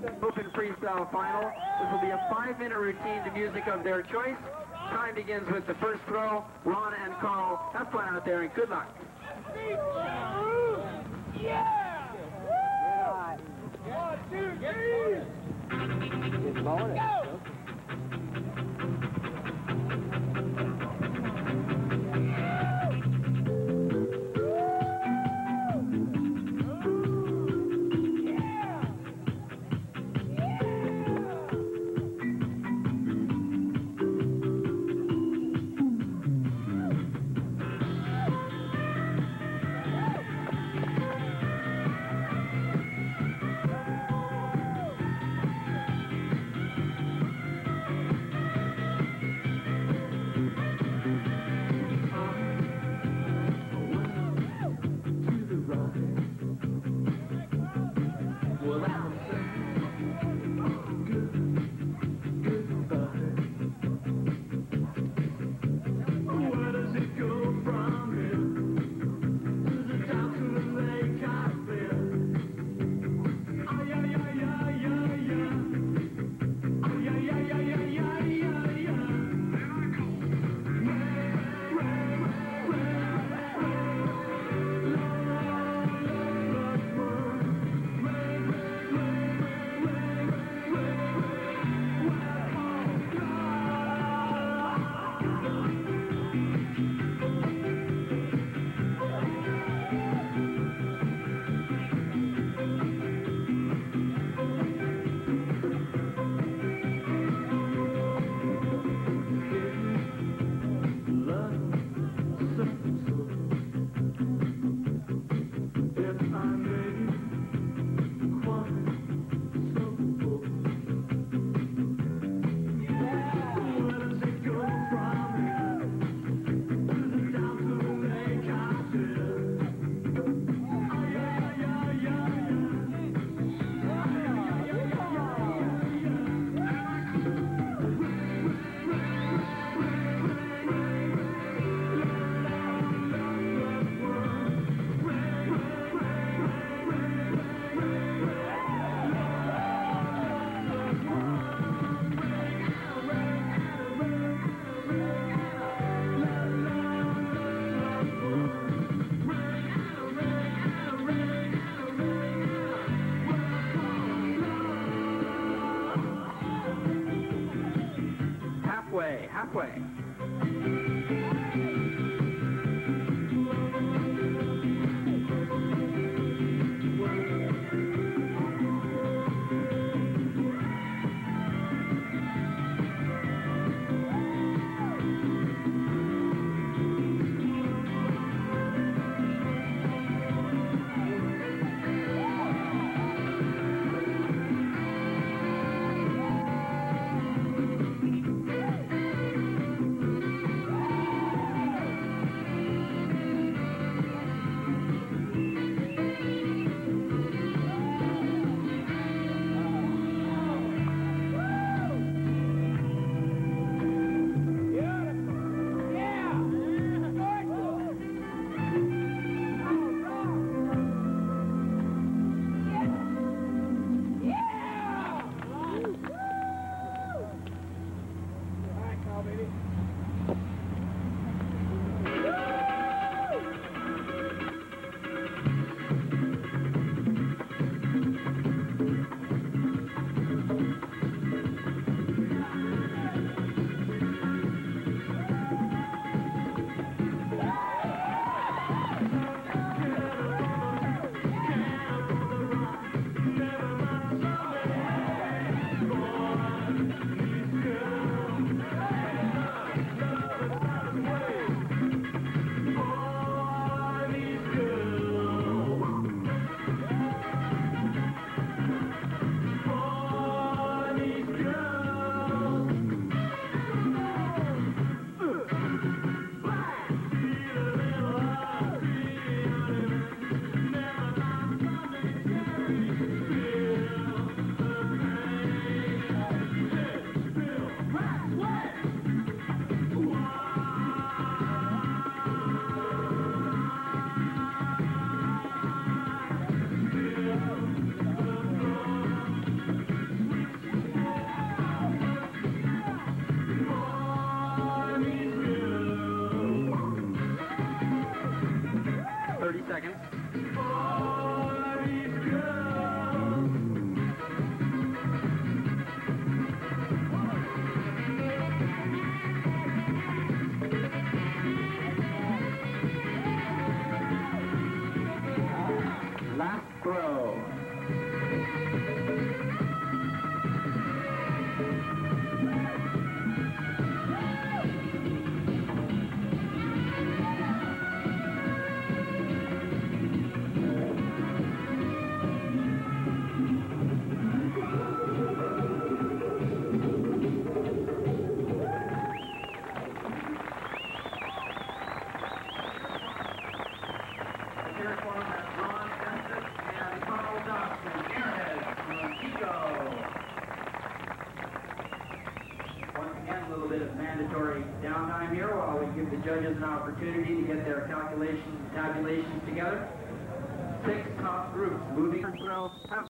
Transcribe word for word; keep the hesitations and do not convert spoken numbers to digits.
Open freestyle final. This will be a five-minute routine to music of their choice. Time begins with the first throw. Ron and Carl, have fun out there and good luck. Yeah! One, two, three! Go! Halfway, halfway. seconds. Last throw. Here for them is Ron Estes and Carl Dobson, airheads from Chico. Once again, a little bit of mandatory downtime here while we give the judges an opportunity to get their calculations, tabulations together. Six top groups moving through.